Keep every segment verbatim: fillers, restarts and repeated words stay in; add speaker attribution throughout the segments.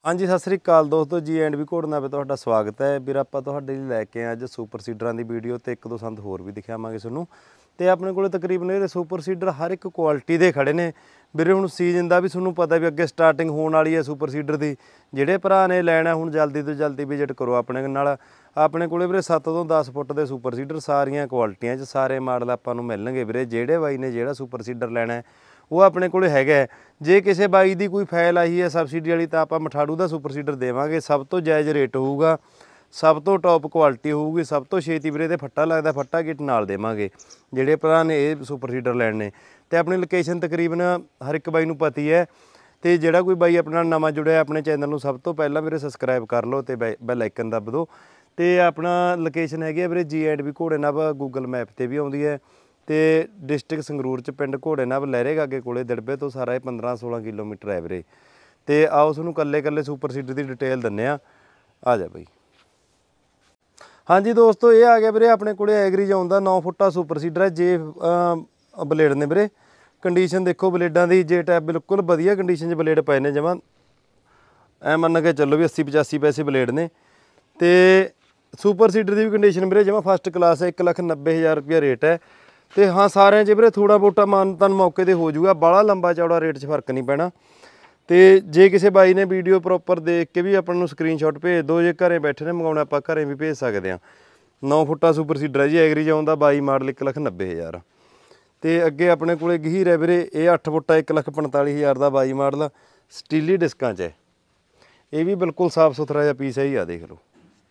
Speaker 1: हाँ जी सत श्री अकाल दोस्तों जी एंड भी घोड़ना पे तुहाडा स्वागत है वीर। आपां तुहाडे लई लैके आए अज सुपर सीडरां दी वीडियो ते एक दो संद होर भी दिखावांगे तुहानूं। ते अपने कोल तकरीबन ये सुपर सीडर हर एक क्वालिटी दे खड़े ने वीरे। हुण सीजन दा भी तुहानूं पता भी अगे स्टार्टिंग होण वाली है सुपर सीडर दी। जिहड़े भरा ने लैणा हुण जल्दी तो जल्दी विजिट करो अपने नाल। अपने कोले वीरे सत्त तो दस फुट दे सुपर सीडर सारियां क्वालिटियां च सारे मॉडल आपां नूं मिलणगे वीरे। जिहड़े बाई ने जिहड़ा सुपर सीडर लैणा है वो अपने कोले हैगा। जे किसी बाई दी कोई फैल आई है सबसिडी वाली तो आपां मठाड़ू दा सुपर सीडर देवांगे। सब तो जायज़ रेट होऊगा, सब तो टॉप क्वालिटी होऊगी, सब तो छेती वीरे ते फट्टा लगदा फट्टा किट नाल देवांगे जिहड़े भरा ने ये सुपर सीडर लैणे। ते अपनी लोकेशन तकरीबन हर एक बाई नूं पता ही है। ते जिहड़ा कोई बाई अपना नवां जुड़िया अपने चैनल नूं सब तो पहलां वीरे सबसक्राइब कर लो ते बैल आइकन दब दो। ते अपना लोकेशन हैगी है वीरे जी एंड भी घोड़े नाभ गूगल मैप ते भी आउंदी है। तो डिस्ट्रिक्ट संगरूर च पिंड घोड़े नाभ लहरे गागे कोले दिड़बे तो सारा पंद्रह सोलह किलोमीटर है वीरे। तो आओ तुहानूं कल्ले कल्ले सुपर सीडर की डिटेल दिंदे आ। आ जा बई। हाँ जी दोस्तों ये आ गया वीरे अपने कोले एग्री जोन दा नौ फुटा सुपर सीडर है। जे बलेड ने वीरे कंडीशन देखो बलेडां दी। जे टैप बिल्कुल वधिया कंडीशन च बलेड पए ने जमा ऐ मन के चलो भी अस्सी पचासी पैसे बलेड ने। तो सुपर सीडर की भी कंडीशन वीरे जमा फस्ट क्लास है। एक लख नब्बे हज़ार रुपया रेट है। तो हाँ सारे च वीरे थोड़ा बोटा मानतान मौके पर हो जाऊगा, बड़ा लंबा चौड़ा रेट च फर्क नहीं पैना। तो जे किसी बाई ने वीडियो प्रॉपर देख के भी अपन नूं स्क्रीनशॉट भेज दो। जे घरें बैठे ने मंगाउणा आपां घरें भी भेज सकते हैं। नौ फुटा सुपर सीडर है जी एग्री जोन दा बाई मॉडल एक लख नब्बे हज़ार। तो अगे अपने कोले गहीर है वीरे ये अठ फुटा एक लख पंताली हज़ार का बाई मॉडल स्टीली डिस्कां च है। ये भी बिल्कुल साफ सुथरा जिहा पीस है ही आ देख लो।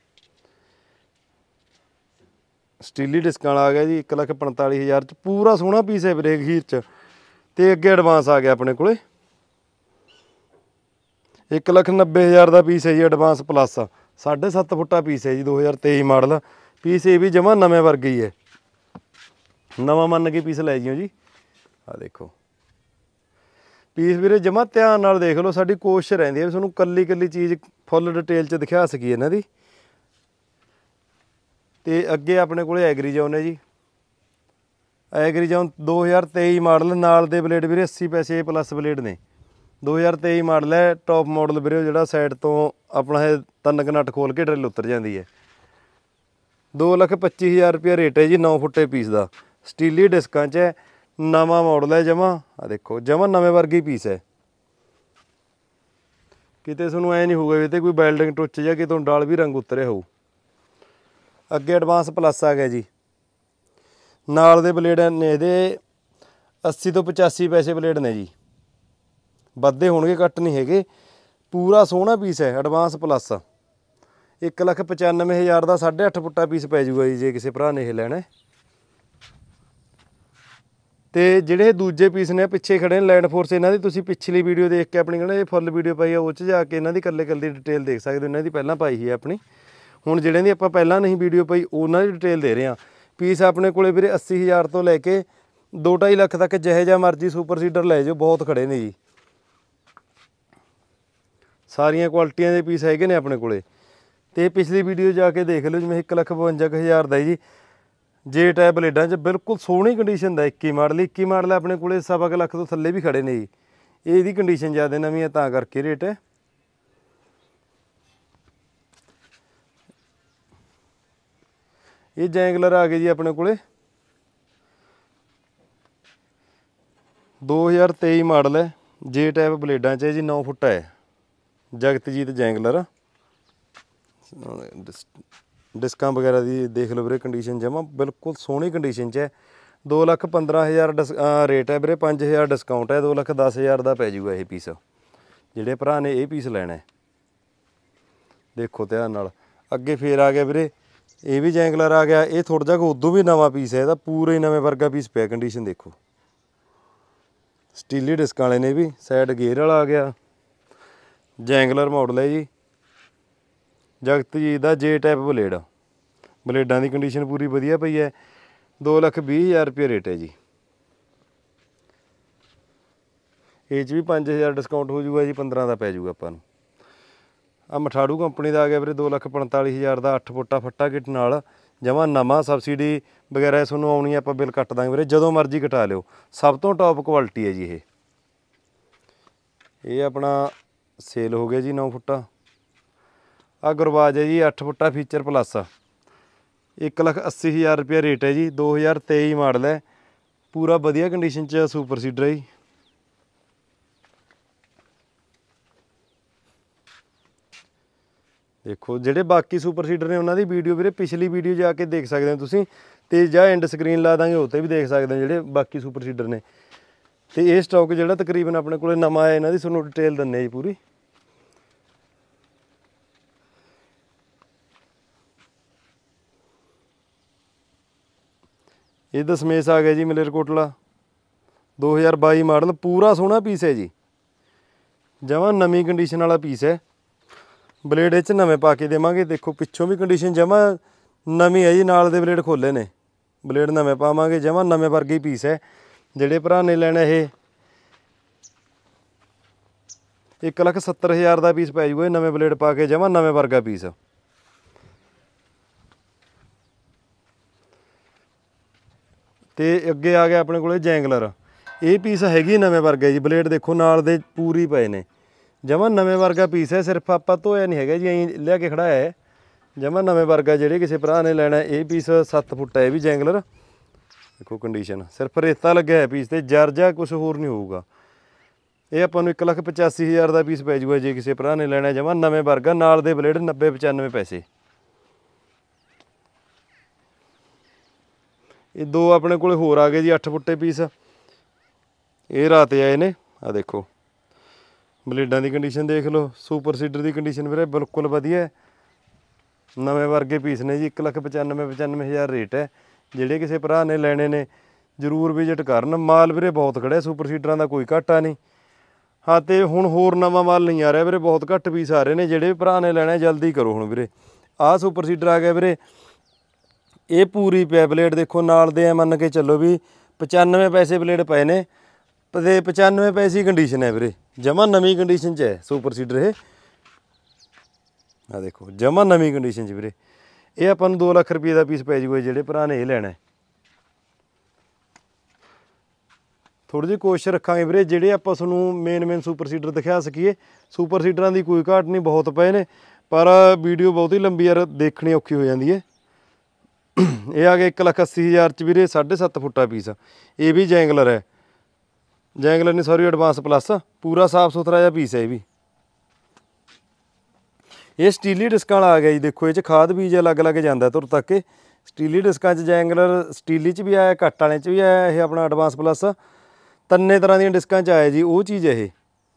Speaker 1: स्टीली डिस्क वाला आ गया जी एक लख पंताली हज़ार च पूरा सोहना पीस है वीरे गहीर च। तो अगे एडवांस आ गया अपने को एक लख नब्बे हज़ार का पीस है जी एडवांस प्लस साढ़े सत्त फुटा पीस है जी दो हज़ार तेई मॉडल पीस। ये भी जमा नवे वर्ग ही है, नवा मन के पीस लै जियो जी। आ देखो पीस वीरे जमा ध्यान नाल देख लो। साडी कोशिश रहिंदी है तुहानूं कल्ली कल्ली चीज़ फुल डिटेल च दिखा सकीए इन्हां दी। तो अगे अपने को एग्री जोन है जी। एग्री जोन दो हज़ार तेई मॉडल नाल दे बलेड वीरे अस्सी पैसे प्लस बलेड ने। दो हज़ार तेई मॉडल है टॉप मॉडल वीरे जिहड़ा साइड तो अपना है तन कनट खोल के ड्रिल उतर जाती है। दो लख पच्ची हज़ार रुपया रेट है जी नौ फुटे पीस का स्टीली डिस्कां च है। नवा मॉडल है जमा। आ देखो जमा नवे वर्गी पीस है। किते तुहानूं ऐ नहीं होगा भी कोई बैल्डिंग टुच या कितों डाल भी रंग उतरे हो। अगे एडवांस प्लस आ गया जी। नाल दे बलेड ने इहदे अस्सी तो पचासी पैसे बलेड ने जी। वधदे होणगे घट नहीं हैगे। पूरा सोहना पीस है एडवांस प्लस एक लख पचानवे हज़ार का साढ़े अठ फुटा पीस पै जूगा जी जे किसी भरा ने यह लैना। तो जिहड़े दूजे पीस ने पिछे खड़े ने लैंड फोर्स इन्हां दी तुसीं पिछली वीडियो देख के अपनी कहना फुल वीडियो पाई है उस जाके इन्हां दी कल्ले कल्ले डिटेल देख सकते हो। इन्हां दी पहलां पाई है अपनी। हुण जिहड़ियां दी आपां पहलां नहीं वीडियो पाई उन्हां दी डिटेल दे रहे हैं। पीस अपने कोले वीरे अस्सी हज़ार तो लैके दो ढाई लख तक जिहो जिहा मर्जी सुपर सीडर लै जाओ बहुत खड़े ने जी। सारियां क्वालिटियां दे पीस हैगे ने अपने कोले। ते पिछली वीडियो जाके देख लो जिवें एक लख बवंजा हज़ार का जी जे टैप बलेडां च बिल्कुल सोहनी कंडीशन का इक्की मॉडल इक्की मॉडल अपने कोले सवा क लख तो थल्ले भी खड़े ने जी। ਇਹਦੀ कंडीशन ज़्यादा नवीं है तां करके रेट है। ये जैंगलर आ गए जी अपने कोले दो हज़ार तेई मॉडल है जे टैप बलेडां च जी नौ फुटा है जगतजीत जैंगलर। डिस्कां वगैरह की देख लो वीरे कंडीशन जमा बिल्कुल सोहनी कंडीशन च है। दो लख पंद्रह हज़ार डिस रेट है वीरे पाँच हज़ार डिस्काउंट है दो लख दस हज़ार का पै जूगा ये पीस जिहड़े भरा ने ये पीस लैना है। देखो ध्यान नाल अगे फिर आ गया वीरे ये भी जैंगलर आ गया। ये थोड़ा जिहा उदों भी नवा पीस है ਇਹਦਾ पूरे नवे वर्गा पीस पे कंडीशन देखो। स्टीली डिस्क वाले ने भी साइड गेयर वाला आ गया जैंगलर मॉडल है जी जगत जी का जे टैप बलेड बलेडां की कंडीशन पूरी वधिया पई है। दो लख भी हज़ार रुपये रेट है जी। ये भी पाँच हज़ार डिस्काउंट हो जूगा जी पंद्रह का पै जूगा आपां नूं। आ मठाड़ू कंपनी का आ गया वीरे दो लख पंताली हज़ार का अठ फुटा फट्टा किट नाल जमा नवा सबसिडी वगैरह तुहानूं आउणी आपां बिल कट दांगे वीरे जदों मर्जी कटा लिओ। सब तो टॉप क्वालिटी है जी ये। ये अपना ਸੇਲ ਹੋ ਗਿਆ ਜੀ ਨੌ ਫੁੱਟਾ। ਆ ਗੁਰਬਾਜ ਹੈ ਜੀ ਅੱਠ ਫੁੱਟਾ ਫੀਚਰ ਪਲੱਸ, ਇੱਕ ਲੱਖ ਅੱਸੀ ਹਜ਼ਾਰ ਰੁਪਇਆ ਰੇਟ ਹੈ ਜੀ। ਦੋ ਹਜ਼ਾਰ ਤੇਈ ਮਾਡਲ ਹੈ, ਪੂਰਾ ਵਧੀਆ ਕੰਡੀਸ਼ਨ 'ਚ ਸੁਪਰ ਸੀਡਰ ਹੈ ਜੀ। ਦੇਖੋ ਜਿਹੜੇ ਬਾਕੀ ਸੁਪਰ ਸੀਡਰ ਨੇ ਉਹਨਾਂ ਦੀ ਵੀਡੀਓ ਵੀਰੇ ਪਿਛਲੀ ਵੀਡੀਓ ਜਾ ਕੇ ਦੇਖ ਸਕਦੇ ਹੋ ਤੁਸੀਂ, ਤੇ ਜਾਂ ਐਂਡ ਸਕਰੀਨ ਲਾ ਦਾਂਗੇ ਉਹ 'ਤੇ ਵੀ ਦੇਖ ਸਕਦੇ ਹੋ ਜਿਹੜੇ ਬਾਕੀ ਸੁਪਰ ਸੀਡਰ ਨੇ। ਤੇ ਇਹ ਸਟਾਕ ਜਿਹੜਾ ਤਕਰੀਬਨ ਆਪਣੇ ਕੋਲ ਨਵਾਂ ਆਇਆ, ਇਹਨਾਂ ਦੀ ਤੁਹਾਨੂੰ ਡਿਟੇਲ ਦਿੰਦੇ ਜੀ ਪੂਰੀ। ਇਹ ਦਸਮੇਸ਼ ਆ ਗਿਆ ਜੀ ਮਲੇਰਕੋਟਲਾ, ਦੋ ਹਜ਼ਾਰ ਬਾਈ ਮਾਡਲ, ਪੂਰਾ ਸੋਹਣਾ ਪੀਸ ਹੈ ਜੀ, ਜਮਾਂ ਨਵੀਂ ਕੰਡੀਸ਼ਨ ਵਾਲਾ ਪੀਸ ਹੈ। ਬਲੇਡ ਇਹ 'ਚ ਨਵੇਂ ਪਾ ਕੇ ਦੇਵਾਂਗੇ। ਦੇਖੋ ਪਿੱਛੋਂ ਵੀ ਕੰਡੀਸ਼ਨ ਜਮਾਂ ਨਵੀਂ ਹੈ ਜੀ, ਨਾਲ ਦੇ ਬਲੇਡ ਖੋਲੇ ਨੇ, ਬਲੇਡ ਨਵੇਂ ਪਾਵਾਂਗੇ, ਜਮਾਂ ਨਵੇਂ ਵਰਗੇ ਪੀਸ ਹੈ। ਜਿਹੜੇ ਭਰਾ ਨੇ ਲੈਣਾ ਇਹ ਇੱਕ ਲੱਖ ਸੱਤਰ ਹਜ਼ਾਰ ਦਾ ਪੀਸ ਪੈ ਜੂਗਾ, ਨਵੇਂ ਬਲੇਡ ਪਾ ਕੇ, ਜਮਾਂ ਨਵੇਂ ਵਰਗਾ ਪੀਸ। ਤੇ ਅੱਗੇ ਆ ਗਿਆ ਆਪਣੇ ਕੋਲੇ ਜੈਂਗਲਰ, ਇਹ ਪੀਸ ਹੈਗੀ ਨਵੇਂ ਵਰਗਾ ਜੀ, ਬਲੇਡ ਦੇਖੋ ਨਾਲ ਦੇ ਪੂਰੀ ਪਏ ਨੇ, ਜਮਾਂ ਨਵੇਂ ਵਰਗਾ ਪੀਸ ਹੈ। ਸਿਰਫ ਆਪਾਂ ਧੋਇਆ ਨਹੀਂ ਹੈਗਾ ਜੀ, ਐਂ ਲਿਆ ਕੇ ਖੜਾਇਆ ਹੈ, ਜਮਾਂ ਨਵੇਂ ਵਰਗਾ। ਜਿਹੜੇ ਕਿਸੇ ਭਰਾ ਨੇ ਲੈਣਾ ਇਹ ਪੀਸ ਸੱਤ ਫੁੱਟ ਹੈ, ਇਹ ਵੀ ਜੈਂਗਲਰ। ਦੇਖੋ ਕੰਡੀਸ਼ਨ, ਸਿਰਫ ਰੇਤਾ ਲੱਗਿਆ ਹੈ ਪੀਸ ਤੇ, ਜਰ ਜਾ ਕੁਛ ਹੋਰ ਨਹੀਂ ਹੋਊਗਾ। ਇਹ ਆਪਾਂ ਨੂੰ ਇੱਕ ਲੱਖ ਪਚਾਸੀ ਹਜ਼ਾਰ ਦਾ ਪੀਸ ਪੈ ਜੂਗਾ ਜੇ ਕਿਸੇ ਭਰਾ ਨੇ ਲੈਣਾ, ਜਮਾਂ ਨਵੇਂ ਵਰਗਾ, ਨਾਲ ਦੇ ਬਲੇਡ ਨੱਬੇ ਪਚਾਨਵੇਂ ਪੈਸੇ। ਇਹ ਦੋ ਆਪਣੇ ਕੋਲ ਹੋਰ ਆ ਗਏ ਜੀ ਅੱਠ ਫੁੱਟੇ ਪੀਸ, ਇਹ ਰਾਤ ਆਏ ਨੇ। ਆ ਦੇਖੋ ਬਲੇਡਾਂ ਦੀ ਕੰਡੀਸ਼ਨ ਦੇਖ ਲਓ, ਸੁਪਰ ਸੀਡਰ ਦੀ ਕੰਡੀਸ਼ਨ ਵੀਰੇ ਬਿਲਕੁਲ ਵਧੀਆ, ਨਵੇਂ ਵਰਗੇ ਪੀਸ ਨੇ ਜੀ। ਇੱਕ ਲੱਖ ਪਚਾਨਵੇਂ ਪਚਾਨਵੇਂ ਹਜ਼ਾਰ ਰੇਟ ਹੈ। ਜਿਹੜੇ ਕਿਸੇ ਭਰਾ ਨੇ ਲੈਣੇ ਨੇ ਜ਼ਰੂਰ ਵਿਜ਼ਿਟ ਕਰਨ। ਮਾਲ ਵੀਰੇ ਬਹੁਤ ਖੜਿਆ, ਸੁਪਰ ਸੀਡਰਾਂ ਦਾ ਕੋਈ ਘਾਟਾ ਨਹੀਂ। ਹਾਂ ਤੇ ਹੁਣ ਹੋਰ ਨਵਾਂ ਮਾਲ ਨਹੀਂ ਆ ਰਿਹਾ ਵੀਰੇ, ਬਹੁਤ ਘੱਟ ਪੀਸ ਆ ਰਹੇ ਨੇ। ਜਿਹੜੇ ਭਰਾ ਨੇ ਲੈਣਾ ਜਲਦੀ ਕਰੋ ਹੁਣ ਵੀਰੇ। ਆਹ ਸੁਪਰ ਸੀਡਰ ਆ ਗਿਆ ਵੀਰੇ, ਇਹ ਪੂਰੀ ਪਿਆ ਬਲੇਡ ਦੇਖੋ ਨਾਲ ਦੇ, ਮੰਨ ਕੇ ਚੱਲੋ ਵੀ ਪਚਾਨਵੇਂ ਪੈਸੇ ਬਲੇਡ ਪਏ ਨੇ, ਤੇ ਪਚਾਨਵੇਂ ਪੈਸੇ ਕੰਡੀਸ਼ਨ ਹੈ ਵੀਰੇ, ਜਮਾਂ ਨਵੀਂ ਕੰਡੀਸ਼ਨ 'ਚ ਹੈ ਸੁਪਰ ਸੀਡਰ ਇਹ। ਆ ਦੇਖੋ ਜਮਾਂ ਨਵੀਂ ਕੰਡੀਸ਼ਨ 'ਚ ਵੀਰੇ, ਇਹ ਆਪਾਂ ਨੂੰ ਦੋ ਲੱਖ ਰੁਪਏ ਦਾ ਪੀਸ ਪੈ ਜੂਗਾ ਜਿਹੜੇ ਭਰਾ ਨੇ ਇਹ ਲੈਣਾ। ਥੋੜ੍ਹੀ ਜਿਹੀ ਕੋਸ਼ਿਸ਼ ਰੱਖਾਂਗੇ ਵੀਰੇ ਜਿਹੜੇ ਆਪਾਂ ਤੁਹਾਨੂੰ ਮੇਨ ਮੇਨ ਸੁਪਰ ਸੀਡਰ ਦਿਖਾ ਸਕੀਏ। ਸੁਪਰ ਸੀਡਰਾਂ ਦੀ ਕੋਈ ਘਾਟ ਨਹੀਂ, ਬਹੁਤ ਪਏ ਨੇ, ਪਰ ਵੀਡੀਓ ਬਹੁਤ ਹੀ ਲੰਬੀ ਯਾਰ, ਦੇਖਣੀ ਔਖੀ ਹੋ ਜਾਂਦੀ ਹੈ। ਇਹ ਆ ਗਿਆ ਇੱਕ ਲੱਖ ਅੱਸੀ ਹਜ਼ਾਰ 'ਚ ਵੀਰੇ, ਸਾਢੇ ਸੱਤ ਫੁੱਟਾ ਪੀਸ। ਇਹ ਵੀ ਜੈਂਗਲਰ ਹੈ, ਜੈਂਗਲਰ ਨਹੀਂ ਸੌਰੀ ਐਡਵਾਂਸ ਪਲੱਸ, ਪੂਰਾ ਸਾਫ ਸੁਥਰਾ ਜਿਹਾ ਪੀਸ ਹੈ ਇਹ ਵੀ। ਇਹ ਸਟੀਲੀ ਡਿਸਕਾਂ ਵਾਲਾ ਆ ਗਿਆ ਜੀ। ਦੇਖੋ ਇਹ 'ਚ ਖਾਦ ਬੀਜ ਅਲੱਗ ਅਲੱਗ ਜਾਂਦਾ ਤੁਰ ਤੱਕ ਕੇ। ਸਟੀਲੀ ਡਿਸਕਾਂ 'ਚ ਜੈਂਗਲਰ ਸਟੀਲੀ 'ਚ ਵੀ ਆਇਆ, ਕੱਟ ਵਾਲੇ 'ਚ ਵੀ ਆਇਆ, ਇਹ ਆਪਣਾ ਐਡਵਾਂਸ ਪਲੱਸ, ਤਿੰਨੇ ਤਰ੍ਹਾਂ ਦੀਆਂ ਡਿਸਕਾਂ 'ਚ ਆਇਆ ਜੀ, ਉਹ ਚੀਜ਼ ਇਹ।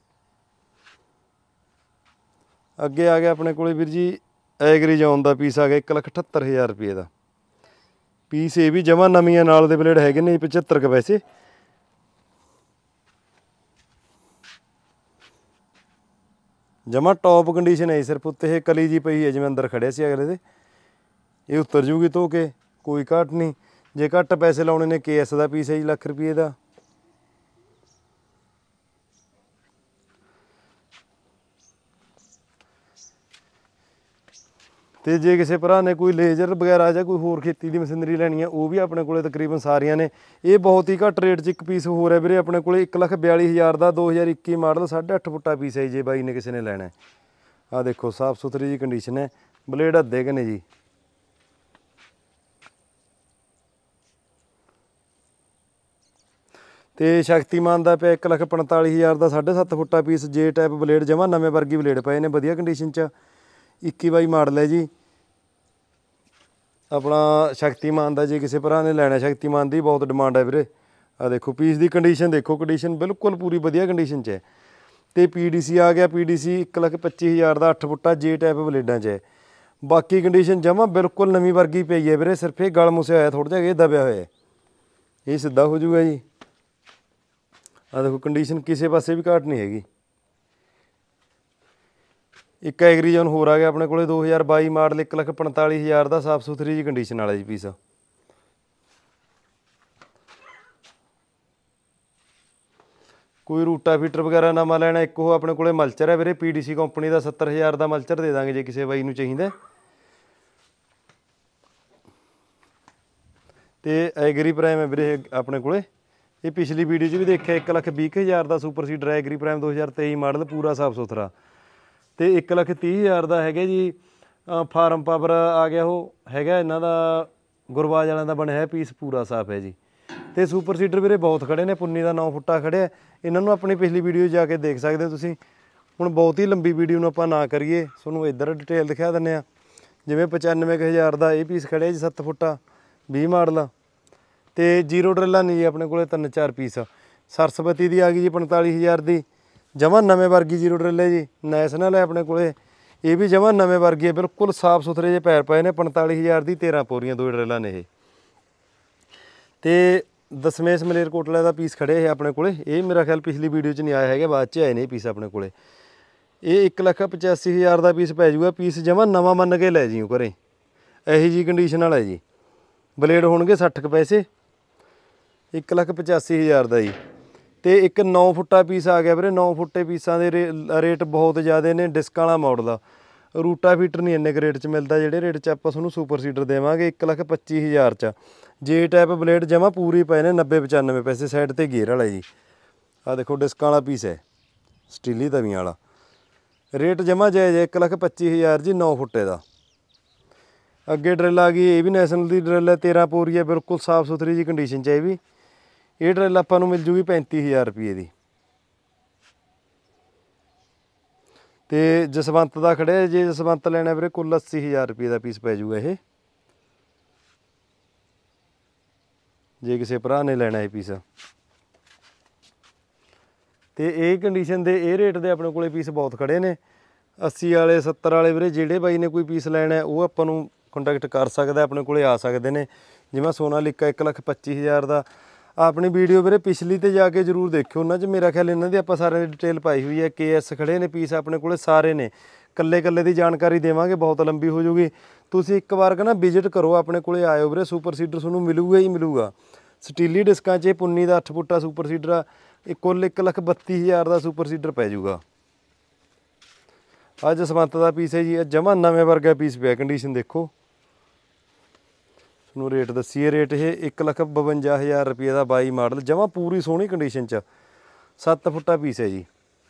Speaker 1: ਅੱਗੇ ਆ ਗਿਆ ਆਪਣੇ ਕੋਲ ਵੀਰ ਜੀ ਐਗਰੀ ਜੌਨ ਦਾ ਪੀਸ ਆ ਗਿਆ, ਇੱਕ ਲੱਖ ਅਠੱਤਰ ਹਜ਼ਾਰ ਰੁਪਏ ਦਾ ਪੀਸ। ਇਹ ਵੀ ਜਮਾਂ ਨਵੀਆਂ, ਨਾਲ ਦੇ ਬਲੇਡ ਹੈਗੇ ਨੇ ਪਝੱਤਰ ਕੁ ਪੈਸੇ। ਜਮਾਂ ਟੌਪ ਕੰਡੀਸ਼ਨ ਹੈ, ਸਿਰਫ ਉੱਤੇ ਇਹ ਕਲੀ ਜੀ ਪਈ ਹੈ ਜਿਵੇਂ ਅੰਦਰ ਖੜਿਆ ਸੀ ਅਗਲੇ ਦੇ। ਇਹ ਉਤਰ ਜੂਗੀ ਧੋ ਕੇ, ਕੋਈ ਘਾਟ ਨਹੀਂ। ਜੇ ਘੱਟ ਪੈਸੇ ਲਾਉਣੇ ਨੇ ਕੇ ਐਸ ਦਾ ਪੀਸ ਹੈ ਜੀ, ਲੱਖ ਰੁਪਏ ਦਾ। ਤੇ ਜੇ ਕਿਸੇ ਭਰਾ ਨੇ ਕੋਈ ਲੇਜ਼ਰ ਵਗੈਰਾ ਜਾਂ ਕੋਈ ਹੋਰ ਖੇਤੀ ਦੀ ਮਸ਼ੀਨਰੀ ਲੈਣੀ ਹੈ, ਉਹ ਵੀ ਆਪਣੇ ਕੋਲੇ ਤਕਰੀਬਨ ਸਾਰੀਆਂ ਨੇ। ਇਹ ਬਹੁਤ ਹੀ ਘੱਟ ਰੇਟ 'ਚ ਇੱਕ ਪੀਸ ਹੋਰ ਹੈ ਵੀਰੇ ਆਪਣੇ ਕੋਲੇ, ਇੱਕ ਲੱਖ ਬਿਆਲੀ ਹਜ਼ਾਰ ਦਾ ਦੋ ਹਜ਼ਾਰ ਇੱਕੀ ਮਾਡਲ, ਸਾਢੇ ਅੱਠ ਫੁੱਟਾ ਪੀਸ ਹੈ ਜੇ ਬਾਈ ਨੇ ਕਿਸੇ ਨੇ ਲੈਣਾ। ਆਹ ਦੇਖੋ ਸਾਫ ਸੁਥਰੀ ਜੀ ਕੰਡੀਸ਼ਨ ਹੈ, ਬਲੇਡ ਅੱਧੇ ਕੁ ਨੇ ਜੀ। ਤੇ ਸ਼ਕਤੀਮਾਨ ਦਾ ਪਿਆ ਇੱਕ ਲੱਖ ਪੰਤਾਲੀ ਹਜ਼ਾਰ ਦਾ ਸਾਢੇ ਸੱਤ ਫੁੱਟਾ ਪੀਸ, ਜੇ ਟਾਈਪ ਬਲੇਡ, ਜਮਾਂ ਨਵੇਂ ਵਰਗੀ ਬਲੇਡ ਪਏ ਨੇ, ਵਧੀਆ ਕੰਡੀਸ਼ਨ 'ਚ। ਇੱਕੀ ਬਾਈ ਮਾਡਲ ਹੈ ਜੀ ਆਪਣਾ ਸ਼ਕਤੀਮਾਨ ਦਾ। ਜੇ ਕਿਸੇ ਭਰਾ ਨੇ ਲੈਣਾ ਸ਼ਕਤੀਮਾਨ ਦੀ ਬਹੁਤ ਡਿਮਾਂਡ ਹੈ ਵੀਰੇ। ਆ ਦੇਖੋ ਪੀਸ ਦੀ ਕੰਡੀਸ਼ਨ ਦੇਖੋ, ਕੰਡੀਸ਼ਨ ਬਿਲਕੁਲ ਪੂਰੀ ਵਧੀਆ ਕੰਡੀਸ਼ਨ 'ਚ ਹੈ। ਤੇ ਪੀ ਡੀ ਸੀ ਆ ਗਿਆ, ਪੀ ਡੀ ਸੀ ਇੱਕ ਲੱਖ ਪੱਚੀ ਹਜ਼ਾਰ ਦਾ ਅੱਠ ਫੁੱਟਾ, ਜੇ ਟਾਈਪ ਬਲੇਡਾਂ 'ਚ ਹੈ। ਬਾਕੀ ਕੰਡੀਸ਼ਨ ਜਮਾਂ ਬਿਲਕੁਲ ਨਵੀਂ ਵਰਗੀ ਪਈ ਹੈ ਵੀਰੇ, ਸਿਰਫ ਇਹ ਗਲ ਮੁਸਿਆ ਹੋਇਆ ਥੋੜ੍ਹਾ ਜਿਹਾ, ਇਹ ਦਬਿਆ ਹੋਇਆ, ਇਹ ਸਿੱਧਾ ਹੋ ਜੂਗਾ ਜੀ। ਆ ਦੇਖੋ ਕੰਡੀਸ਼ਨ ਕਿਸੇ ਪਾਸੇ ਵੀ ਘਾਟ ਨਹੀਂ ਹੈਗੀ। ਇੱਕ ਐਗਰੀ ਜੌਨ ਹੋਰ ਆ ਗਿਆ ਆਪਣੇ ਕੋਲੇ, ਦੋ ਹਜ਼ਾਰ ਬਾਈ ਮਾਡਲ, ਇੱਕ ਲੱਖ ਪੰਤਾਲੀ ਹਜ਼ਾਰ ਦਾ, ਸਾਫ ਸੁਥਰੀ ਜੀ ਕੰਡੀਸ਼ਨ ਵਾਲਾ ਜੀ ਪੀਸ। ਕੋਈ ਰੂਟਾ ਫੀਟਰ ਵਗੈਰਾ ਨਵਾਂ ਲੈਣਾ, ਇੱਕ ਉਹ ਆਪਣੇ ਕੋਲੇ ਮਲਚਰ ਹੈ ਵੀਰੇ, ਪੀ ਡੀ ਸੀ ਕੰਪਨੀ ਦਾ, ਸੱਤਰ ਹਜ਼ਾਰ ਦਾ ਮਲਚਰ ਦੇ ਦਾਂਗੇ ਜੇ ਕਿਸੇ ਬਾਈ ਨੂੰ ਚਾਹੀਦਾ। ਤੇ ਐਗਰੀ ਪ੍ਰਾਈਮ ਹੈ ਵੀਰੇ ਆਪਣੇ ਕੋਲੇ, ਇਹ ਪਿਛਲੀ ਵੀਡੀਓ 'ਚ ਵੀ ਦੇਖਿਆ, ਇੱਕ ਲੱਖ ਵੀਹ ਕੁ ਹਜ਼ਾਰ ਦਾ ਸੁਪਰ ਸੀਡਰ ਐਗਰੀ ਪ੍ਰਾਈਮ, ਦੋ ਹਜ਼ਾਰ ਤੇਈ ਮਾਡਲ, ਪੂਰਾ ਸਾਫ ਸੁਥਰਾ। ਤੇ ਇੱਕ ਲੱਖ ਤੀਹ ਹਜ਼ਾਰ ਦਾ ਹੈਗਾ ਜੀ ਫਾਰਮ ਪਾਵਰ ਆ ਗਿਆ, ਉਹ ਹੈਗਾ ਇਹਨਾਂ ਦਾ ਗੁਰਬਾਜ ਵਾਲਿਆਂ ਦਾ ਬਣਿਆ ਪੀਸ, ਪੂਰਾ ਸਾਫ਼ ਹੈ ਜੀ। ਤੇ ਸੁਪਰ ਸੀਡਰ ਵੀਰੇ ਬਹੁਤ ਖੜੇ ਨੇ, ਪੁੰਨੀ ਦਾ ਨੌ ਫੁੱਟਾ ਖੜਿਆ, ਇਹਨਾਂ ਨੂੰ ਆਪਣੀ ਪਿਛਲੀ ਵੀਡੀਓ ਜਾ ਕੇ ਦੇਖ ਸਕਦੇ ਹੋ ਤੁਸੀਂ। ਹੁਣ ਬਹੁਤ ਹੀ ਲੰਬੀ ਵੀਡੀਓ ਨੂੰ ਆਪਾਂ ਨਾ ਕਰੀਏ, ਤੁਹਾਨੂੰ ਇੱਧਰ ਡਿਟੇਲ ਦਿਖਾ ਦਿੰਦੇ ਹਾਂ। ਜਿਵੇਂ ਪਚਾਨਵੇਂ ਕੁ ਹਜ਼ਾਰ ਦਾ ਇਹ ਪੀਸ ਖੜਿਆ ਜੀ, ਸੱਤ ਫੁੱਟਾ ਵੀਹ ਮਾਡਲ। ਤੇ ਜੀਰੋ ਡਰਿੱਲਾਂ ਨਹੀਂ ਜੀ ਆਪਣੇ ਕੋਲੇ, ਤਿੰਨ ਚਾਰ ਪੀਸ। ਸਰਸਵਤੀ ਦੀ ਆ ਗਈ ਜੀ ਪੰਤਾਲੀ ਹਜ਼ਾਰ ਦੀ, ਜਮਾਂ ਨਵੇਂ ਵਰਗੀ ਜੀਰੋ ਡਰਿੱਲ ਹੈ ਜੀ। ਨੈਸ਼ਨਲ ਹੈ ਆਪਣੇ ਕੋਲੇ, ਇਹ ਵੀ ਜਮਾਂ ਨਵੇਂ ਵਰਗੀ ਹੈ, ਬਿਲਕੁਲ ਸਾਫ਼ ਸੁਥਰੇ ਜਿਹੇ ਪੈਰ ਪਏ ਨੇ। ਪੰਤਾਲੀ ਹਜ਼ਾਰ ਦੀ ਤੇਰ੍ਹਾਂ ਪੋਰੀਆਂ ਦੋ ਡਰਿੱਲਾਂ ਨੇ ਇਹ। ਤੇ ਦਸਮੇਸ਼ ਮਲੇਰਕੋਟਲਾ ਦਾ ਪੀਸ ਖੜੇ ਇਹ ਆਪਣੇ ਕੋਲੇ, ਇਹ ਮੇਰਾ ਖਿਆਲ ਪਿਛਲੀ ਵੀਡੀਓ 'ਚ ਨਹੀਂ ਆਇਆ ਹੈਗਾ, ਬਾਅਦ 'ਚ ਆਏ ਨੇ ਇਹ ਪੀਸ ਆਪਣੇ ਕੋਲੇ। ਇਹ ਇੱਕ ਲੱਖ ਪਚਾਸੀ ਹਜ਼ਾਰ ਦਾ ਪੀਸ ਪੈ ਜਾਊਗਾ। ਪੀਸ ਜਮਾਂ ਨਵਾਂ ਮੰਨ ਕੇ ਲੈ ਜਿਓ ਘਰੇ, ਇਹੀ ਜੀ ਕੰਡੀਸ਼ਨ ਵਾਲਾ ਜੀ। ਬਲੇਡ ਹੋਣਗੇ ਸੱਠ ਕੁ ਪੈਸੇ, ਇੱਕ ਲੱਖ ਪਚਾਸੀ ਹਜ਼ਾਰ ਦਾ ਜੀ। ਤੇ ਇੱਕ ਨੌ ਫੁੱਟਾ ਪੀਸ ਆ ਗਿਆ ਵੀਰੇ, ਨੌ ਫੁੱਟੇ ਪੀਸਾਂ ਦੇ ਰੇ ਰੇਟ ਬਹੁਤ ਜ਼ਿਆਦਾ ਨੇ। ਡਿਸਕਾਂ ਵਾਲਾ ਮਾਡਲ ਆ, ਰੂਟਾ ਫੀਟਰ ਨਹੀਂ ਇੰਨੇ ਕੁ ਰੇਟ 'ਚ ਮਿਲਦਾ ਜਿਹੜੇ ਰੇਟ 'ਚ ਆਪਾਂ ਤੁਹਾਨੂੰ ਸੁਪਰ ਸੀਡਰ ਦੇਵਾਂਗੇ। ਇੱਕ ਲੱਖ ਪੱਚੀ ਹਜ਼ਾਰ 'ਚ ਜੇ ਟਾਈਪ ਬਲੇਡ ਜਮਾਂ ਪੂਰੀ ਪਏ ਨੇ, ਨੱਬੇ ਪਚਾਨਵੇਂ ਪੈਸੇ। ਸਾਈਡ 'ਤੇ ਗੇਅਰ ਵਾਲਾ ਜੀ, ਆਹ ਦੇਖੋ ਡਿਸਕਾਂ ਵਾਲਾ ਪੀਸ ਹੈ, ਸਟੀਲੀ ਤਵੀਆਂ ਵਾਲਾ। ਰੇਟ ਜਮਾਂ ਜਾਇਜ਼ ਹੈ, ਇੱਕ ਲੱਖ ਪੱਚੀ ਹਜ਼ਾਰ ਜੀ, ਨੌ ਫੁੱਟੇ ਦਾ। ਅੱਗੇ ਡਰਿੱਲ ਆ ਗਈ, ਇਹ ਵੀ ਨੈਸ਼ਨਲ ਦੀ ਡਰਿੱਲ ਹੈ, ਤੇਰ੍ਹਾਂ ਪੋਰੀ ਹੈ, ਬਿਲਕੁਲ ਸਾਫ਼ ਸੁਥਰੀ ਜੀ ਕੰਡੀਸ਼ਨ 'ਚ ਇਹ ਵੀ। ਇਹ ਡਰਿੱਲ ਆਪਾਂ ਨੂੰ ਮਿਲ ਜੂਗੀ ਪੈਂਤੀ ਹਜ਼ਾਰ ਰੁਪਏ ਦੀ। ਤੇ ਜਸਵੰਤ ਦਾ ਖੜਿਆ, ਜੇ ਜਸਵੰਤ ਲੈਣਾ ਵੀਰੇ ਕੁੱਲ ਅੱਸੀ ਹਜ਼ਾਰ ਰੁਪਏ ਦਾ ਪੀਸ ਪੈ ਜੂਗਾ ਇਹ, ਜੇ ਕਿਸੇ ਭਰਾ ਨੇ ਲੈਣਾ ਇਹ ਪੀਸ। ਤੇ ਇਹ ਕੰਡੀਸ਼ਨ ਦੇ ਇਹ ਰੇਟ ਦੇ ਆਪਣੇ ਕੋਲੇ ਪੀਸ ਬਹੁਤ ਖੜੇ ਨੇ, ਅੱਸੀ ਵਾਲੇ ਸੱਤਰ ਵਾਲੇ ਵੀਰੇ। ਜਿਹੜੇ ਬਾਈ ਨੇ ਕੋਈ ਪੀਸ ਲੈਣਾ ਉਹ ਆਪਾਂ ਨੂੰ ਕੰਟੈਕਟ ਕਰ ਸਕਦਾ, ਆਪਣੇ ਕੋਲੇ ਆ ਸਕਦੇ ਨੇ। ਜਿਵੇਂ ਸੋਨਾਲੀਕਾ ਇੱਕ ਲੱਖ ਪੱਚੀ ਹਜ਼ਾਰ ਦਾ। ਆਪਣੀ ਵੀਡੀਓ ਵੀਰੇ ਪਿਛਲੀ ਤੇ ਜਾ ਕੇ ਜ਼ਰੂਰ ਦੇਖਿਓ, ਉਹਨਾਂ 'ਚ ਮੇਰਾ ਖਿਆਲ ਇਹਨਾਂ ਦੀ ਆਪਾਂ ਸਾਰਿਆਂ ਦੀ ਡਿਟੇਲ ਪਾਈ ਹੋਈ ਹੈ। ਕੇ ਐਸ ਖੜੇ ਨੇ ਪੀਸ ਆਪਣੇ ਕੋਲੇ ਸਾਰੇ ਨੇ, ਕੱਲੇ ਕੱਲੇ ਦੀ ਜਾਣਕਾਰੀ ਦੇਵਾਂਗੇ, ਬਹੁਤ ਲੰਬੀ ਹੋ ਜੂਗੀ। ਤੁਸੀਂ ਇੱਕ ਵਾਰ ਕਹਿੰਦਾ ਵਿਜ਼ਿਟ ਕਰੋ, ਆਪਣੇ ਕੋਲੇ ਆਇਓ ਵੀਰੇ। ਸੁਪਰ ਸੀਡਰ ਤੁਹਾਨੂੰ ਮਿਲੂਗਾ ਹੀ ਮਿਲੂਗਾ। ਸਟੀਲੀ ਡਿਸਕਾਂ 'ਚ ਪੁੰਨੀ ਦਾ ਅੱਠ ਫੁੱਟਾ ਸੁਪਰ ਸੀਡਰ ਆ, ਇਹ ਕੁੱਲ ਇੱਕ ਲੱਖ ਬੱਤੀ ਹਜ਼ਾਰ ਦਾ ਸੁਪਰ ਸੀਡਰ ਪੈ ਜੂਗਾ। ਆਹ ਜਸਵੰਤ ਦਾ ਪੀਸ ਹੈ ਜੀ, ਜਮਾਂ ਨਵੇਂ ਵਰਗਾ ਪੀਸ ਪਿਆ, ਕੰਡੀਸ਼ਨ ਦੇਖੋ। ਤੁਹਾਨੂੰ ਰੇਟ ਦੱਸੀਏ, ਰੇਟ ਇਹ ਇੱਕ ਲੱਖ ਬਵੰਜਾ ਹਜ਼ਾਰ ਰੁਪਏ ਦਾ, ਬਾਈ ਮਾਡਲ, ਜਮਾਂ ਪੂਰੀ ਸੋਹਣੀ ਕੰਡੀਸ਼ਨ 'ਚ, ਸੱਤ ਫੁੱਟਾ ਪੀਸ ਹੈ ਜੀ।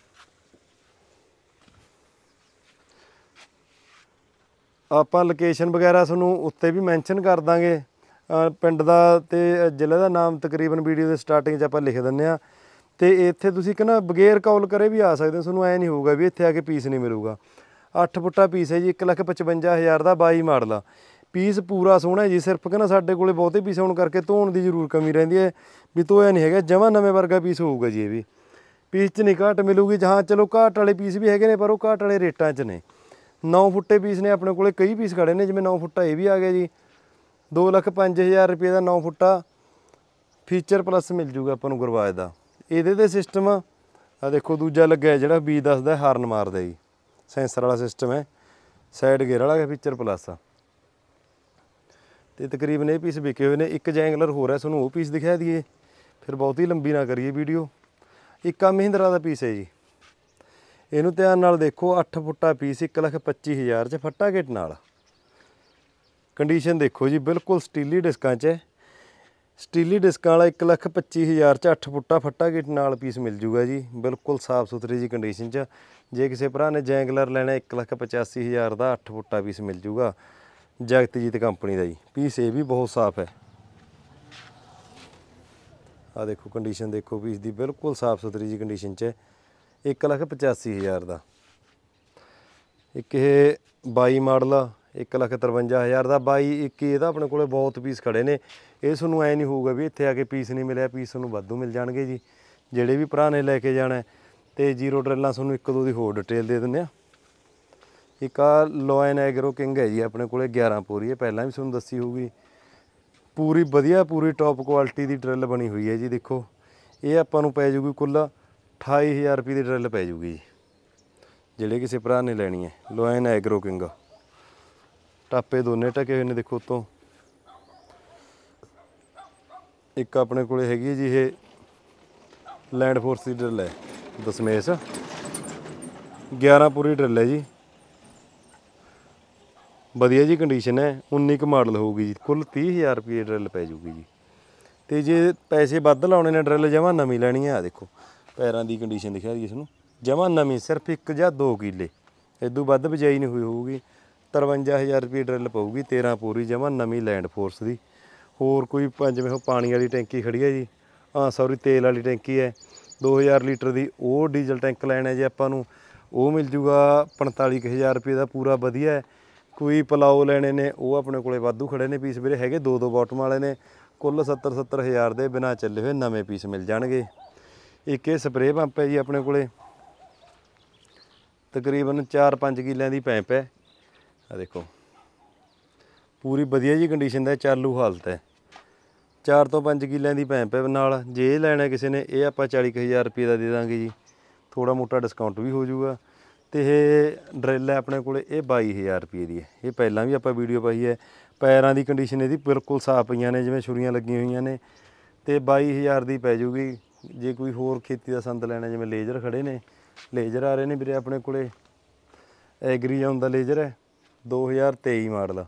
Speaker 1: ਆਪਾਂ ਲੋਕੇਸ਼ਨ ਵਗੈਰਾ ਤੁਹਾਨੂੰ ਉੱਤੇ ਵੀ ਮੈਂਸ਼ਨ ਕਰ ਦਾਂਗੇ, ਪਿੰਡ ਦਾ ਤੇ ਜ਼ਿਲ੍ਹੇ ਦਾ ਨਾਮ ਤਕਰੀਬਨ ਵੀਡੀਓ ਦੇ ਸਟਾਰਟਿੰਗ 'ਚ ਆਪਾਂ ਲਿਖ ਦਿੰਦੇ ਹਾਂ। ਤੇ ਇੱਥੇ ਤੁਸੀਂ ਕਹਿੰਦਾ ਬਗੈਰ ਕਾਲ ਕਰੇ ਵੀ ਆ ਸਕਦੇ ਹੋ, ਤੁਹਾਨੂੰ ਐ ਨਹੀਂ ਹੋਊਗਾ ਵੀ ਇੱਥੇ ਆ ਕੇ ਪੀਸ ਨਹੀਂ ਮਿਲੂਗਾ। ਅੱਠ ਫੁੱਟਾ ਪੀਸ ਹੈ ਜੀ, ਇੱਕ ਲੱਖ ਪਚਵੰਜਾ ਹਜ਼ਾਰ ਦਾ, ਬਾਈ ਮਾਡਲ ਆ। ਪੀਸ ਪੂਰਾ ਸੋਹਣਾ ਜੀ, ਸਿਰਫ ਕਹਿੰਦਾ ਸਾਡੇ ਕੋਲੇ ਬਹੁਤੇ ਪੀਸ ਹੋਣ ਕਰਕੇ ਧੋਣ ਦੀ ਜ਼ਰੂਰ ਕਮੀ ਰਹਿੰਦੀ ਹੈ, ਵੀ ਧੋਇਆ ਨਹੀਂ ਹੈਗਾ। ਜਮਾਂ ਨਵੇਂ ਵਰਗਾ ਪੀਸ ਹੋਊਗਾ ਜੀ ਇਹ ਵੀ। ਪੀਸ 'ਚ ਨਹੀਂ ਘਾਟ ਮਿਲੂਗੀ, ਹਾਂ ਚਲੋ ਘਾਟ ਵਾਲੇ ਪੀਸ ਵੀ ਹੈਗੇ ਨੇ, ਪਰ ਉਹ ਘਾਟ ਵਾਲੇ ਰੇਟਾਂ 'ਚ ਨੇ। ਨੌ ਫੁੱਟੇ ਪੀਸ ਨੇ ਆਪਣੇ ਕੋਲੇ, ਕਈ ਪੀਸ ਖੜੇ ਨੇ। ਜਿਵੇਂ ਨੌ ਫੁੱਟਾ ਇਹ ਵੀ ਆ ਗਿਆ ਜੀ, ਦੋ ਲੱਖ ਪੰਜ ਹਜ਼ਾਰ ਰੁਪਏ ਦਾ ਨੌ ਫੁੱਟਾ। ਫੀਚਰ ਪਲੱਸ ਮਿਲ ਜੂਗਾ ਆਪਾਂ ਨੂੰ ਗੁਰਬਾਜ ਦਾ। ਇਹਦੇ ਦੇ ਸਿਸਟਮ ਆ ਦੇਖੋ, ਦੂਜਾ ਲੱਗਿਆ ਜਿਹੜਾ ਵੀ ਦੱਸਦਾ ਹਾਰਨ ਮਾਰਦਾ ਜੀ, ਸੈਂਸਰ ਵਾਲਾ ਸਿਸਟਮ ਹੈ। ਸਾਈਡ ਗੇਅਰ ਵਾਲਾ ਫੀਚਰ ਪਲੱਸ ਆ। ਤੇ ਤਕਰੀਬਨ ਇਹ ਪੀਸ ਵਿਕੇ ਹੋਏ ਨੇ। ਇੱਕ ਜੈਂਗਲਰ ਹੋਰ ਹੈ, ਤੁਹਾਨੂੰ ਉਹ ਪੀਸ ਦਿਖਾ ਦਈਏ, ਫਿਰ ਬਹੁਤੀ ਲੰਬੀ ਨਾ ਕਰੀਏ ਵੀਡੀਓ। ਇੱਕ ਆ ਮਹਿੰਦਰਾ ਦਾ ਪੀਸ ਹੈ ਜੀ, ਇਹਨੂੰ ਧਿਆਨ ਨਾਲ ਦੇਖੋ। ਅੱਠ ਫੁੱਟਾ ਪੀਸ, ਇੱਕ ਲੱਖ ਪੱਚੀ ਹਜ਼ਾਰ 'ਚ, ਫੱਟਾ ਕਿਟ ਨਾਲ। ਕੰਡੀਸ਼ਨ ਦੇਖੋ ਜੀ, ਬਿਲਕੁਲ ਸਟੀਲੀ ਡਿਸਕਾਂ 'ਚ, ਸਟੀਲੀ ਡਿਸਕਾਂ ਵਾਲਾ ਇੱਕ ਲੱਖ ਪੱਚੀ ਹਜ਼ਾਰ 'ਚ ਅੱਠ ਫੁੱਟਾ ਫੱਟਾ ਕਿਟ ਨਾਲ ਪੀਸ ਮਿਲ ਜੂਗਾ ਜੀ, ਬਿਲਕੁਲ ਸਾਫ਼ ਸੁਥਰੀ ਜੀ ਕੰਡੀਸ਼ਨ 'ਚ। ਜੇ ਕਿਸੇ ਭਰਾ ਨੇ ਜੈਂਗਲਰ ਲੈਣਾ, ਇੱਕ ਲੱਖ ਪਚਾਸੀ ਹਜ਼ਾਰ ਦਾ ਅੱਠ ਫੁੱਟਾ ਪੀਸ ਮਿਲ ਜੂਗਾ, ਜਗਤਜੀਤ ਕੰਪਨੀ ਦਾ ਜੀ। ਪੀਸ ਇਹ ਵੀ ਬਹੁਤ ਸਾਫ਼ ਹੈ, ਆਹ ਦੇਖੋ ਕੰਡੀਸ਼ਨ ਦੇਖੋ ਪੀਸ ਦੀ, ਬਿਲਕੁਲ ਸਾਫ਼ ਸੁਥਰੀ ਜੀ ਕੰਡੀਸ਼ਨ 'ਚ, ਇੱਕ ਲੱਖ ਪਚਾਸੀ ਹਜ਼ਾਰ ਦਾ। ਇੱਕ ਇਹ ਬਾਈ ਮਾਡਲ ਆ, ਇੱਕ ਲੱਖ ਤਰਵੰਜਾ ਹਜ਼ਾਰ ਦਾ। ਬਾਈ ਇੱਕੀ ਇਹਦਾ ਆਪਣੇ ਕੋਲ ਬਹੁਤ ਪੀਸ ਖੜੇ ਨੇ। ਇਹ ਤੁਹਾਨੂੰ ਐ ਨਹੀਂ ਹੋਊਗਾ ਵੀ ਇੱਥੇ ਆ ਕੇ ਪੀਸ ਨਹੀਂ ਮਿਲਿਆ, ਪੀਸ ਤੁਹਾਨੂੰ ਵਾਧੂ ਮਿਲ ਜਾਣਗੇ ਜੀ, ਜਿਹੜੇ ਵੀ ਭਰਾ ਨੇ ਲੈ ਕੇ ਜਾਣਾ। ਤੇ ਜੀਰੋ ਡਰਿੱਲਾਂ ਤੁਹਾਨੂੰ ਇੱਕ ਦੋ ਦੀ ਹੋਰ ਡਿਟੇਲ ਦੇ ਦਿੰਦੇ ਹਾਂ। ਇੱਕ ਆ ਲੋਇਨ ਐਗਰੋ ਕਿੰਗ ਹੈ ਜੀ, ਆਪਣੇ ਕੋਲ ਗਿਆਰਾਂ ਪੋਰੀ ਹੈ, ਪਹਿਲਾਂ ਵੀ ਤੁਹਾਨੂੰ ਦੱਸੀ ਹੋਊਗੀ। ਪੂਰੀ ਵਧੀਆ, ਪੂਰੀ ਟੌਪ ਕੁਆਲਿਟੀ ਦੀ ਡਰਿੱਲ ਬਣੀ ਹੋਈ ਹੈ ਜੀ। ਦੇਖੋ ਇਹ ਆਪਾਂ ਨੂੰ ਪੈ ਜੂਗੀ ਕੁੱਲ ਅਠਾਈ ਹਜ਼ਾਰ ਰੁਪਏ ਦੀ ਡਰਿੱਲ ਪੈ ਜੂਗੀ ਜੀ, ਜਿਹੜੇ ਕਿਸੇ ਭਰਾ ਨੇ ਲੈਣੀ ਹੈ। ਲੋਇਨ ਐਗਰੋ ਕਿੰਗ, ਟਾਪੇ ਦੋਨੇ ਢਕੇ ਹੋਏ ਨੇ ਦੇਖੋ ਉੱਤੋਂ। ਇੱਕ ਆਪਣੇ ਕੋਲ ਹੈਗੀ ਜੀ ਇਹ ਲੈਂਡ ਫੋਰਸ ਦੀ ਡਰਿੱਲ ਹੈ, ਦਸਮੇਸ਼, ਗਿਆਰਾਂ ਪੂਰੀ ਡਰਿੱਲ ਹੈ ਜੀ, ਵਧੀਆ ਜੀ ਕੰਡੀਸ਼ਨ ਹੈ। ਉੱਨੀ ਕੁ ਮਾਡਲ ਹੋਊਗੀ ਜੀ, ਕੁੱਲ ਤੀਹ ਹਜ਼ਾਰ ਰੁਪਏ ਡਰਿੱਲ ਪੈ ਜੂਗੀ ਜੀ। ਤੇ ਜੇ ਪੈਸੇ ਵੱਧ ਲਾਉਣੇ ਨੇ, ਡਰਿੱਲ ਜਮਾਂ ਨਵੀਂ ਲੈਣੀ ਹੈ। ਆ ਦੇਖੋ ਪੈਰਾਂ ਦੀ ਕੰਡੀਸ਼ਨ ਦਿਖਾ ਰਹੀ ਇਸ ਨੂੰ, ਜਮਾਂ ਨਵੀਂ, ਸਿਰਫ ਇੱਕ ਜਾਂ ਦੋ ਕਿੱਲੇ ਇਦੋਂ ਵੱਧ ਬਿਜਾਈ ਨਹੀਂ ਹੋਈ ਹੋਊਗੀ। ਤਰਵੰਜਾ ਹਜ਼ਾਰ ਰੁਪਏ ਡਰਿੱਲ ਪਊਗੀ, ਤੇਰਾਂ ਪੂਰੀ ਜਮਾ ਨਵੀਂ ਲੈਂਡ ਫੋਰਸ ਦੀ। ਹੋਰ ਕੋਈ ਜਿਵੇਂ ਉਹ ਪਾਣੀ ਵਾਲੀ ਟੈਂਕੀ ਖੜੀ ਹੈ ਜੀ, ਹਾਂ ਸੌਰੀ ਤੇਲ ਵਾਲੀ ਟੈਂਕੀ ਹੈ ਦੋ ਹਜ਼ਾਰ ਲੀਟਰ ਦੀ, ਉਹ ਡੀਜ਼ਲ ਟੈਂਕ ਲੈਣਾ ਜੇ ਆਪਾਂ ਨੂੰ ਉਹ ਮਿਲ ਜੂਗਾ ਪੰਤਾਲੀ ਕੁ ਹਜ਼ਾਰ ਰੁਪਏ ਦਾ, ਪੂਰਾ ਵਧੀਆ ਹੈ। ਕੋਈ ਪਲਾਓ ਲੈਣੇ ਨੇ ਉਹ ਆਪਣੇ ਕੋਲੇ ਵਾਧੂ ਖੜੇ ਨੇ ਪੀਸ ਵੀਰੇ, ਹੈਗੇ ਦੋ ਦੋ ਬਾਟਮ ਵਾਲੇ ਨੇ, ਕੁੱਲ ਸੱਤਰ ਸੱਤਰ ਹਜ਼ਾਰ ਦੇ ਬਿਨਾਂ ਚੱਲੇ ਹੋਏ ਨਵੇਂ ਪੀਸ ਮਿਲ ਜਾਣਗੇ। ਇੱਕ ਇਹ ਸਪਰੇਅ ਪੰਪ ਹੈ ਜੀ ਆਪਣੇ ਕੋਲੇ, ਤਕਰੀਬਨ ਚਾਰ ਪੰਜ ਕਿੱਲਿਆਂ ਦੀ ਪੈਂਪ ਹੈ। ਆ ਦੇਖੋ ਪੂਰੀ ਵਧੀਆ ਜੀ ਕੰਡੀਸ਼ਨ ਦਾ, ਚਾਲੂ ਹਾਲਤ ਹੈ। ਚਾਰ ਤੋਂ ਪੰਜ ਕਿੱਲਿਆਂ ਦੀ ਪੈਂਪ ਹੈ ਨਾਲ। ਜੇ ਇਹ ਲੈਣਾ ਕਿਸੇ ਨੇ ਇਹ ਆਪਾਂ ਚਾਲੀ ਕੁ ਹਜ਼ਾਰ ਰੁਪਏ ਦਾ ਦੇ ਦਾਂਗੇ ਜੀ, ਥੋੜ੍ਹਾ ਮੋਟਾ ਡਿਸਕਾਊਂਟ ਵੀ ਹੋ ਜਾਊਗਾ। ਅਤੇ ਇਹ ਡਰਿੱਲ ਹੈ ਆਪਣੇ ਕੋਲ, ਇਹ ਬਾਈ ਹਜ਼ਾਰ ਰੁਪਏ ਦੀ ਹੈ। ਇਹ ਪਹਿਲਾਂ ਵੀ ਆਪਾਂ ਵੀਡੀਓ ਪਾਈ ਹੈ। ਪੈਰਾਂ ਦੀ ਕੰਡੀਸ਼ਨ ਇਹਦੀ ਬਿਲਕੁਲ ਸਾਫ਼ ਪਈਆਂ ਨੇ, ਜਿਵੇਂ ਛੁਰੀਆਂ ਲੱਗੀਆਂ ਹੋਈਆਂ ਨੇ, ਅਤੇ ਬਾਈ ਹਜ਼ਾਰ ਦੀ ਪੈ ਜਾਊਗੀ। ਜੇ ਕੋਈ ਹੋਰ ਖੇਤੀ ਦਾ ਸੰਦ ਲੈਣਾ, ਜਿਵੇਂ ਲੇਜ਼ਰ ਖੜੇ ਨੇ, ਲੇਜ਼ਰ ਆ ਰਹੇ ਨੇ ਵੀਰੇ ਆਪਣੇ ਕੋਲੇ, ਐਗਰੀਜ਼ੋਨ ਦਾ ਲੇਜ਼ਰ ਹੈ ਦੋ ਹਜ਼ਾਰ ਤੇਈ ਮਾਡਲ,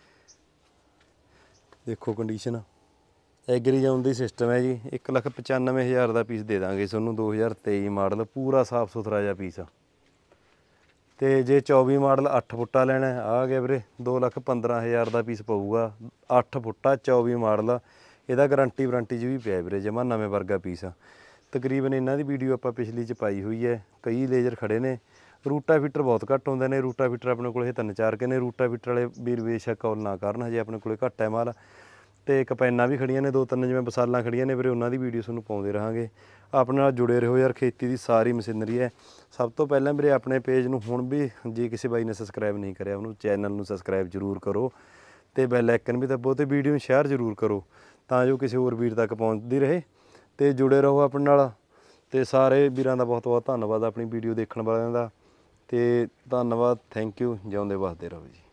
Speaker 1: ਦੇਖੋ ਕੰਡੀਸ਼ਨ ਐਗਰੀਜ਼ੋਨ ਦੀ ਸਿਸਟਮ ਹੈ ਜੀ। ਇੱਕ ਲੱਖ ਪਚਾਨਵੇਂ ਹਜ਼ਾਰ ਦਾ ਪੀਸ ਦੇ ਦਾਂਗੇ ਤੁਹਾਨੂੰ, ਦੋ ਹਜ਼ਾਰ ਤੇਈ ਮਾਡਲ, ਪੂਰਾ ਸਾਫ਼ ਸੁਥਰਾ ਜਿਹਾ ਪੀਸ। ਅਤੇ ਜੇ ਚੌਵੀ ਮਾਡਲ ਅੱਠ ਫੁੱਟਾ ਲੈਣਾ ਆ ਗਿਆ ਵੀਰੇ, ਦੋ ਲੱਖ ਪੰਦਰਾਂ ਹਜ਼ਾਰ ਦਾ ਪੀਸ ਪਊਗਾ। ਅੱਠ ਫੁੱਟਾ ਚੌਵੀ ਮਾਡਲ, ਇਹਦਾ ਗਰੰਟੀ ਵਾਰੰਟੀ 'ਚ ਵੀ ਪਿਆ ਵੀਰੇ, ਜਮਾ ਨਵੇਂ ਵਰਗਾ ਪੀਸ। ਤਕਰੀਬਨ ਇਹਨਾਂ ਦੀ ਵੀਡੀਓ ਆਪਾਂ ਪਿਛਲੀ 'ਚ ਪਾਈ ਹੋਈ ਹੈ। ਕਈ ਲੇਜ਼ਰ ਖੜੇ ਨੇ। ਰੂਟਾਵੀਟਰ ਬਹੁਤ ਘੱਟ ਹੁੰਦੇ ਨੇ, ਰੂਟਾਵੀਟਰ ਆਪਣੇ ਕੋਲ ਇਹ ਤਿੰਨ ਚਾਰ ਕੇ ਨੇ। ਰੂਟਾਵੀਟਰ ਵਾਲੇ ਵੀਰ ਬੇਸ਼ੱਕ ਕਾਲ ਨਾ ਕਰਨ, ਹਜੇ ਆਪਣੇ ਕੋਲ ਘੱਟ ਹੈ ਮਾਲ। ਅਤੇ ਕਪੈਨਾਂ ਵੀ ਖੜੀਆਂ ਨੇ ਦੋ ਤਿੰਨ, ਜਿਵੇਂ ਬਸਾਲਾਂ ਖੜੀਆਂ ਨੇ ਵੀਰੇ, ਉਹਨਾਂ ਦੀ ਵੀਡੀਓ ਤੁਹਾਨੂੰ ਪਾਉਂਦੇ ਰਹਾਂਗੇ। ਆਪਣੇ ਨਾਲ ਜੁੜੇ ਰਹੋ ਯਾਰ, ਖੇਤੀ ਦੀ ਸਾਰੀ ਮਸ਼ੀਨਰੀ ਹੈ। ਸਭ ਤੋਂ ਪਹਿਲਾਂ ਵੀਰੇ ਆਪਣੇ ਪੇਜ ਨੂੰ ਹੁਣ ਵੀ ਜੇ ਕਿਸੇ ਬਾਈ ਨੇ ਸਬਸਕ੍ਰਾਈਬ ਨਹੀਂ ਕਰਿਆ, ਉਹਨੂੰ ਚੈਨਲ ਨੂੰ ਸਬਸਕ੍ਰਾਈਬ ਜ਼ਰੂਰ ਕਰੋ, ਅਤੇ ਬੈਲ ਆਈਕਨ ਵੀ ਦੱਬੋ, ਅਤੇ ਵੀਡੀਓ ਨੂੰ ਸ਼ੇਅਰ ਜ਼ਰੂਰ ਕਰੋ ਤਾਂ ਜੋ ਕਿਸੇ ਹੋਰ ਵੀਰ ਤੱਕ ਪਹੁੰਚਦੀ ਰਹੇ। ਅਤੇ ਜੁੜੇ ਰਹੋ ਆਪਣੇ ਨਾਲ। ਅਤੇ ਸਾਰੇ ਵੀਰਾਂ ਦਾ ਬਹੁਤ ਬਹੁਤ ਧੰਨਵਾਦ ਆਪਣੀ ਵੀਡੀਓ ਦੇਖਣ ਵਾਲਿਆਂ ਦਾ, ਅਤੇ ਧੰਨਵਾਦ, ਥੈਂਕ ਯੂ, ਜਿਉਂਦੇ ਵਸਦੇ ਰਹੋ ਜੀ।